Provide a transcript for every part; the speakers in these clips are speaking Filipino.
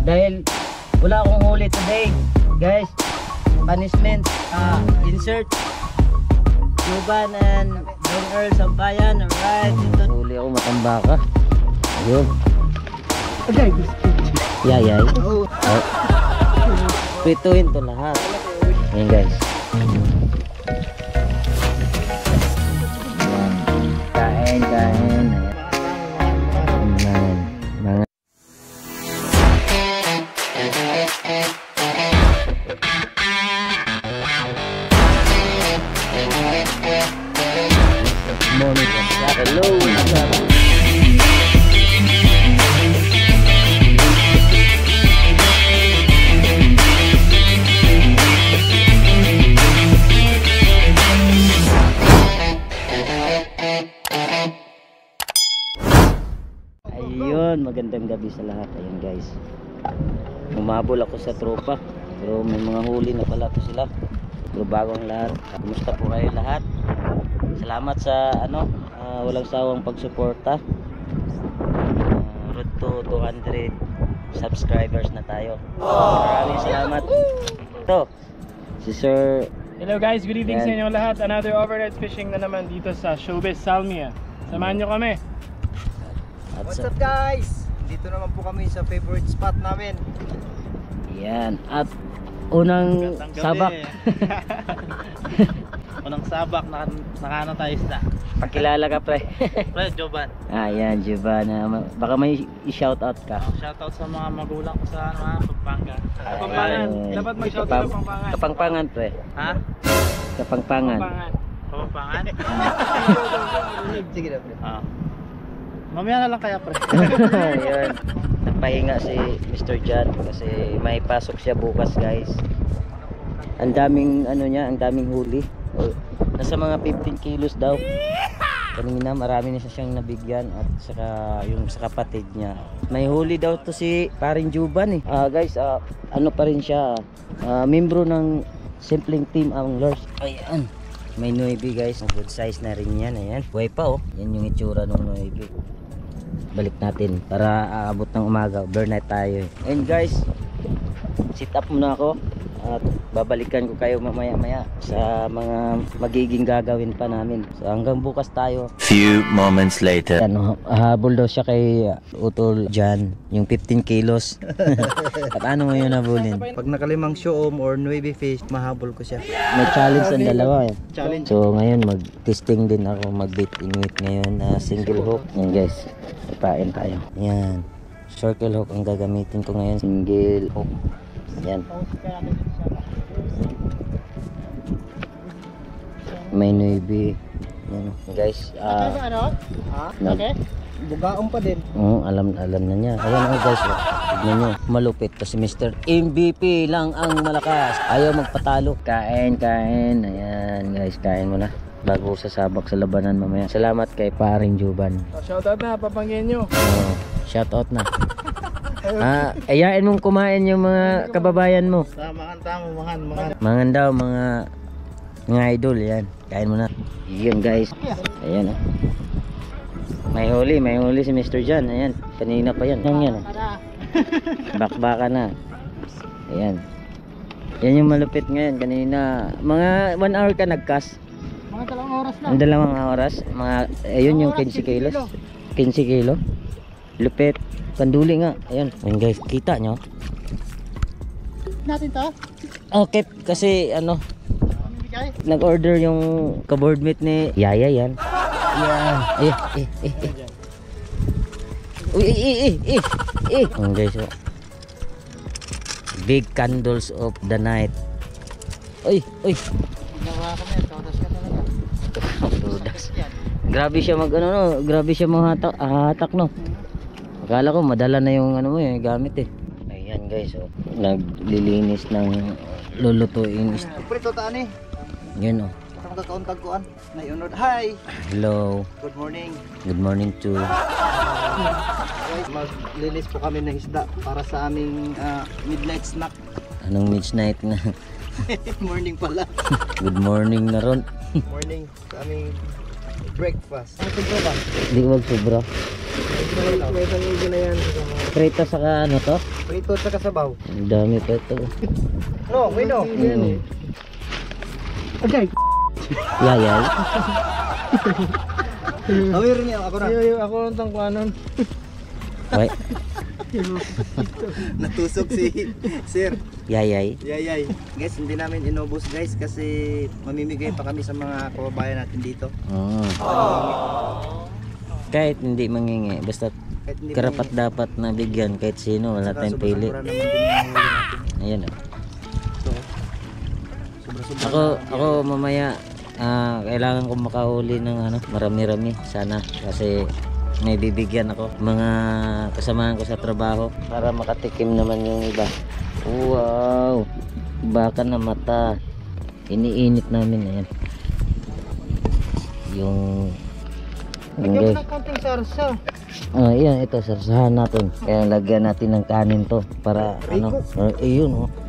dahil wala akong huli today guys. Punishment, insert Juban and Don Earl Sampayan. Alright, huli ako matambaka. Ayun. Yayay. Prituhin to lahat. Ayan guys. Kain. Ayan. Mga morning. Hello. Ayun, magandang gabi sa lahat. Ayun guys, umabol ako sa tropa, pero may mga huli na pala to sila. Pero bago ang lahat, kumusta po kayo lahat? Salamat sa walang sawang pagsuporta. Road to 200 subscribers na tayo. Maraming salamat. Ito si Sir. Hello guys, good evening sa inyo lahat. Another overnight fishing na naman dito sa Showbiz Salmia. Samahan nyo kami. What's up guys? Dito naman po kami sa favorite spot namin. Yan. At unang sabak. Unang sabak, nakano tayo isda. Pakilala ka pre. Pre, Joban. Yan, Juban. Baka may i-shoutout ka. Shoutout sa mga magulang ko sa Pampanga. Kapampangan. Dapat mag-shoutout sa Kapampangan. Kapampangan pre. Ha? Kapampangan. Kapampangan? Sige na pre. Mamaya na lang kaya pre. Ayun. Nagpahinga si Mr. John kasi may pasok siya bukas guys. Ang daming ang daming huli. Nasa mga 15 kilos daw. Kanina marami na siyang nabigyan at saka yung sa kapatid niya. May huli daw to si paring Juban eh. Guys, ano pa rin siya, membro ng Simpleng Team Anglers. Ayan. May 9 guys, good size na rin yan. Ayan. Buhay pa oh. Yan yung itsura ng 9. Balik natin para aabot ng umaga. Overnight tayo eh. And guys, sit up muna ako at babalikan ko kayo mamaya sa mga magiging gagawin pa namin. So hanggang bukas tayo. Few moments later. Habol daw siya kay Utol Jan yung 15 kilos. At ano mo yun habulin? Pag nakalimang shoom or 9 fish, mahabol ko siya. May challenge ang dalawa eh. Challenge. So ngayon mag-testing din ako, mag-bait in weight ngayon, single hook. Yan guys, ipain tayo. Yan, circle hook ang gagamitin ko ngayon. Single hook. Yan. May 9. Yan guys. Okay. Bugaon pa din. Alam na niya. Ayan guys. Tignan nyo. Malupit kasi Mr. MVP lang ang malakas. Ayaw magpatalo. Kain. Ayan guys, kain mo na bago sasabak sa labanan mamaya. Salamat kay paring Juban. Shoutout na, papangyan nyo. Shoutout na. Ayain mong kumain yung mga kababayan mo. Mangan daw mga idol. Yan, kain mo na. Yun guys. Ayan May huli si Mr. John. Ayan, kanina pa yan. Yan bakbaka na. Ayan. Yan yung malupit ngayon. Kanina mga 1 hour ka nagcast. Mga 2 oras lang. Ang 2 oras. Ayun yung 15 kilos. 15 kilo. Lupit. Panduli nga. Ayan. Ayan guys, kita nyo. Natin to? Okay, kasi nag-order yung ka-board meet ni Yaya yan. Yan. Ayan guys, big candles of the night. Ginawa kami, todas ka talaga. Todas. Grabe siya grabe siya hatak no. Akala ko madala na yung gamit eh. Ayan guys, naglilinis ng lulutuin. Prito taan eh. Yan Ang kakauntaguan. Nayunod. Hi! Hello. Good morning. Good morning to. Guys, maglinis po kami ng isda para sa aming midnight snack. Anong midnight na? Morning pala. Good morning na ron. Morning sa aming breakfast. Ano ito ba? Hindi wag sobra. May tangigo na yan. Prito saka ano to? Prito at saka sabaw. Ang dami pa ito. No, may no. Okay. Yayay. Awir niya ako na. Ako lang tang kuanon. Wait. Natusok si Sir. Yayay. Yay. Guys, hindi namin inubos guys kasi mamimigay pa kami sa mga kababayan natin dito. Kahit hindi mangingi, basta Kahit hindi karapat dapat na bigyan kahit sino, wala tayong pili. Sobra-sobra naman din yung huli natin. Ayan oh. So, sobra-sobra Ako mamaya kailangan ko makahuli ng ano, marami-rami sana kasi may bibigyan ako mga kasamahan ko sa trabaho para makatikim naman yung iba. Wow, baka na mata, iniinit namin. Ayan yung Lagyan mo ng konting sarsa. yan, ito sarsahan natin, kaya lagyan natin ng kanin to para ano, yun oh.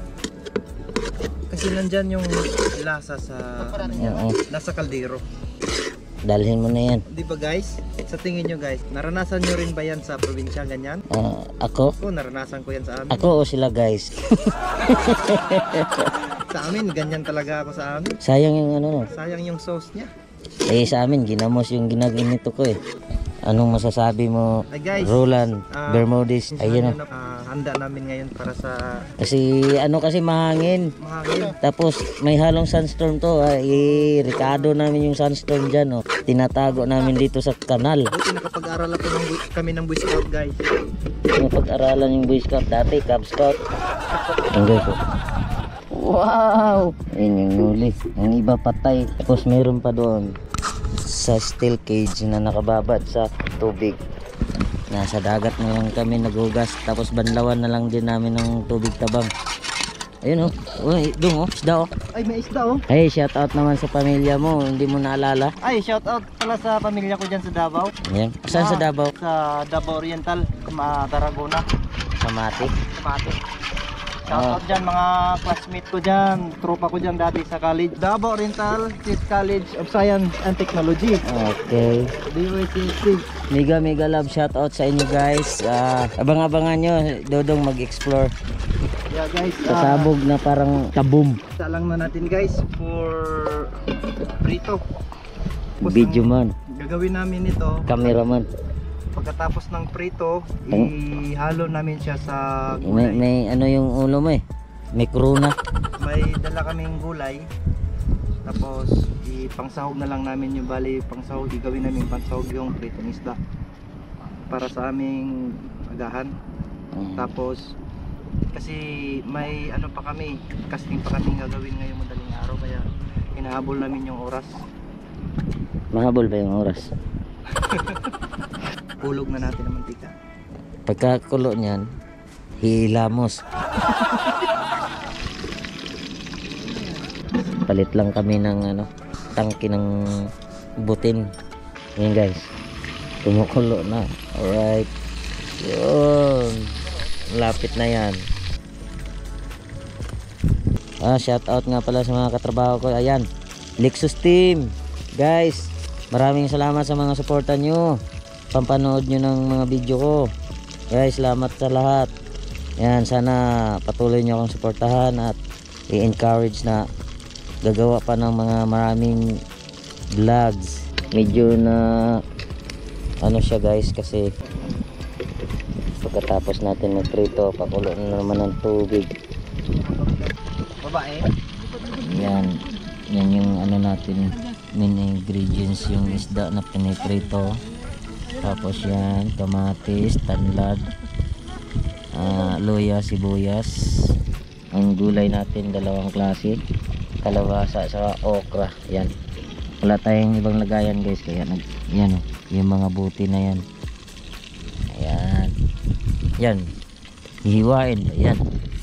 Kasi nandyan yung lasa sa Oo. nasa kaldero. Dalhin mo na yan. Di ba guys? Sa tingin nyo guys, naranasan nyo rin ba yan sa probinsya ganyan? Ako Ako, naranasan ko yan sa amin. o sila guys? Sa amin, ganyan talaga ako sa amin. Sayang yung ano no. Sayang yung sauce niya. Sa amin ginamos yung ginaginito ko eh. Anong masasabi mo, Ay guys, Roland Bermudez? Ayun oh. Handa namin ngayon para sa Kasi mahangin. mahangin. Tapos may halong sunstorm to. Ricardo namin yung sunstorm dyan oh. Tinatago namin dito sa kanal. Buti nakapag-aral ako kami ng Boy Scout guys. Napag-aralan yung Boy Scout dati, Cub Scout. Ang guys oh. Wow! Ayun yung huli. Ang iba patay. Tapos meron pa doon sa steel cage na nakababad sa tubig. Nasa dagat na lang kami naghugas. Tapos banlawan na lang din namin ng tubig tabang. Ayun oh. Uy, doon oh. Isda oh. Ay, may isda oh. Hey, shout out naman sa pamilya mo. Hindi mo naalala. Ay, shout out pala sa pamilya ko dyan sa Davao. Ayan. Saan sa Davao? Sa Davao Oriental, Tarragona. Sa Mati. Mati. Shout out dyan mga classmate ko dyan, tropa ko dyan dati sa college. Davao Oriental State College of Science and Technology. Okay. DOST. Mega love shout out sa inyo guys. Abang-abangan nyo. Dodong mag-explore. Yeah guys, Pasabog na parang tabum. isa lang na natin guys for prito. Tapos Video man. Gagawin namin ito. Cameraman. Pagkatapos ng prito, ihalo namin siya sa gulay. May ano yung ulo mo eh. May corona. May dala kaming gulay. Tapos ipangsahog na lang namin yung bali pangsahog. Igawin namin pangsahog yung pritong isda para sa aming agahan. Tapos kasi may ano pa kami, casting pa kami gagawin ngayong madaling araw kaya hinahabol namin yung oras. Mahabol ba yung oras? Hulog na natin ang mantika. Pagkakulo niyan, hilamos. Palit lang kami ng ano, tangki ng butin. Yan guys. Tumukulo na. Alright. Yun. Lapit na yan. Shout out nga pala sa mga katrabaho ko. Ayan. Lexus team. Guys, maraming salamat sa mga suporta nyo. Pampanood nyo ng mga video ko. Guys, salamat sa lahat. Yan, sana patuloy nyo akong suportahan at i-encourage na gagawa pa ng mga maraming vlogs. Medyo na ano siya guys kasi pagkatapos natin magprito, pakulo na naman ng tubig. Babae. Yan yung ano natin, main ingredients, yung isda na piniprito. Tapos yan, kamatis, tanlad, luya, sibuyas. Ang gulay natin dalawang klase, kalabasa sa okra. Yan, wala tayong ibang lagayan guys, kaya yan yung mga buti na yan. Ayan, yan hihiwain. Ayan,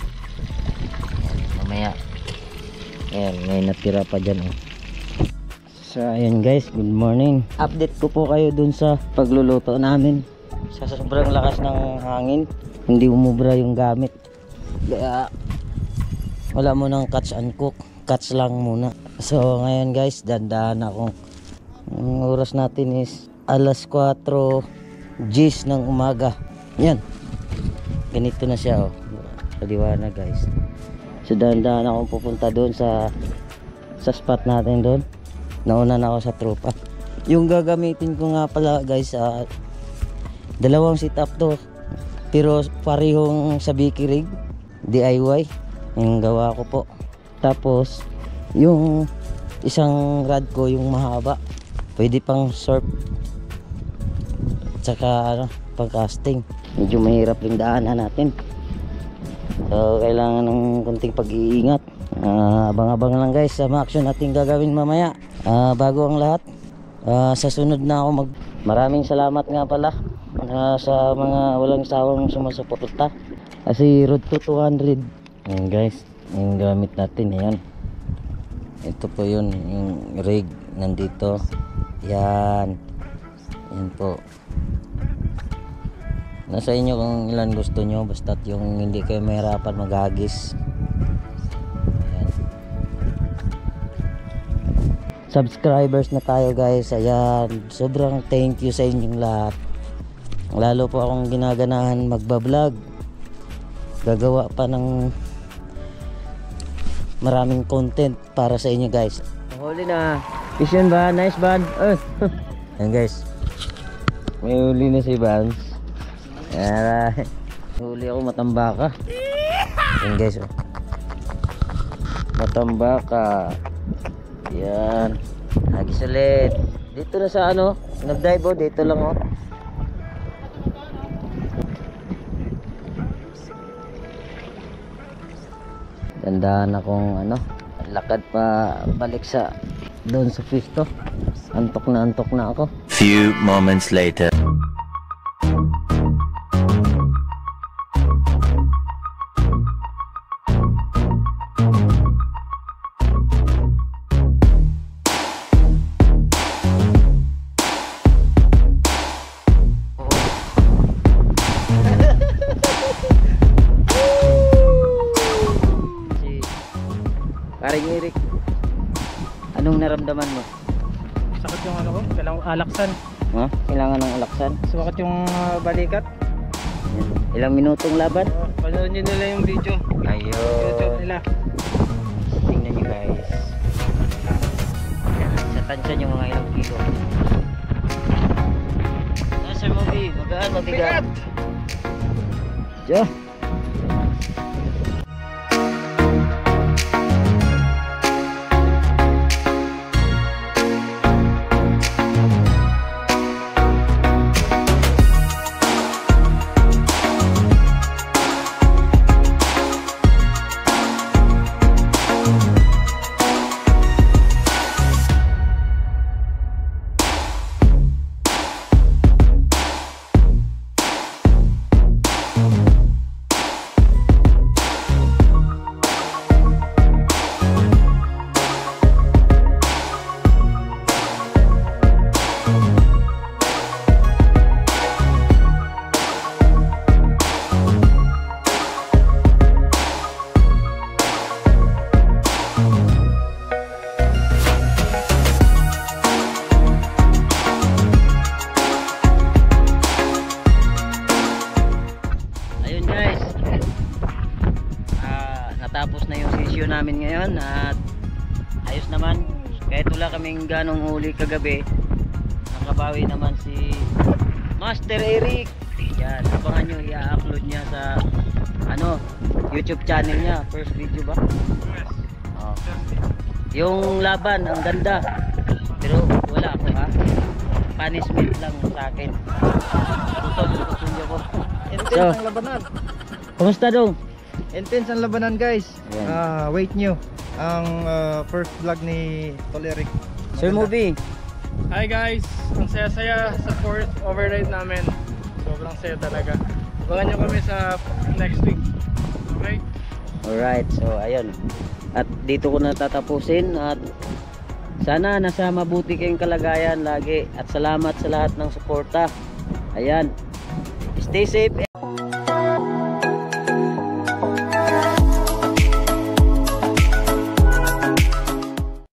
mamaya ayan, may natira pa dyan oh. So ayan guys, good morning. Update ko po kayo dun sa pagluluto namin. Sa sobrang lakas ng hangin, hindi umubra yung gamit. Kaya wala mo nang catch and cook, catch lang muna. So ngayon guys, dandahan akong Ang oras natin is alas 4 G's ng umaga. Yan. Ganito na siya, oh. Kaliwanag, guys. So dahan-dahan akong pupunta doon sa spot natin doon. Nauna na ako sa tropa. Yung gagamitin ko nga pala, guys, dalawang setup to. Pero parehong sa Sabiki rig, DIY. Yung gawa ko po. Tapos yung isang rod ko, yung mahaba, pwede pang surf tsaka pang casting. Medyo mahirap yung daanan natin, so kailangan ng konting pag-iingat. Abang-abang lang, guys, sa mga action natin gagawin mamaya. Bago ang lahat, sa sunod na ako maraming salamat nga pala sa mga walang sawang sumasuporta. Kasi road to 200. Ayan, guys, yung gamit natin. Ayan, ito po yun, yung rig nandito. Yan po. Nasa inyo kung ilan gusto nyo, basta't yung hindi kayo mahirapan maghagis. Ayan. Subscribers na tayo, guys. Ayan, sobrang thank you sa inyong lahat. Lalo po akong ginaganahan magbablog. Gagawa pa ng maraming content para sa inyo, guys. Huli na. Fish yun ba? Nice, Ban. Ayan, guys. May huli na si Vans. Ayan. Huli ako, matambaka. Ayan, guys. Matambaka. Ayan. Hagis ulit. Dito na sa ano. Nag-dive, oh. Dito lang, oh. Tandaan akong lakad pa balik sa doon sa pisto. Antok na ako. Few moments later. Paring Eric, anong naramdaman mo? Sakit yung ano ko, kailangan alaksan. Ha? Kailangan ng alaksan? Sumakit yung balikat. Ilang minutong laban? Panood nyo nila yung video. YouTube Ayun. nila. Tingnan nyo, guys. Sa tansya nyo mga ilang kilo. Sir Moby, magaan, mabigat. Diyo. Natapos na yung session namin ngayon at ayos naman. Kahit wala kaming ganong huli kagabi, nakabawi naman si Master Eric. Yan, abangan nyo, i-upload niya sa YouTube channel niya. First video ba? Yes. Oh. Yung laban, ang ganda. Pero wala ako, ha. Punishment lang sa akin. Tutol ko. Intense ang labanan. Kumusta dong? Intense ang labanan, guys. Ayan. Wait nyo ang first vlog ni Tol Eric. Sir Moby. Hi guys, ang saya-saya sa fourth overnight namin. Sobrang saya talaga. Abangan nyo kami sa next week. Okay? Alright, so ayun. At dito ko na tatapusin at sana nasa mabuti kayong kalagayan lagi at salamat sa lahat ng suporta. Ayan. Stay safe.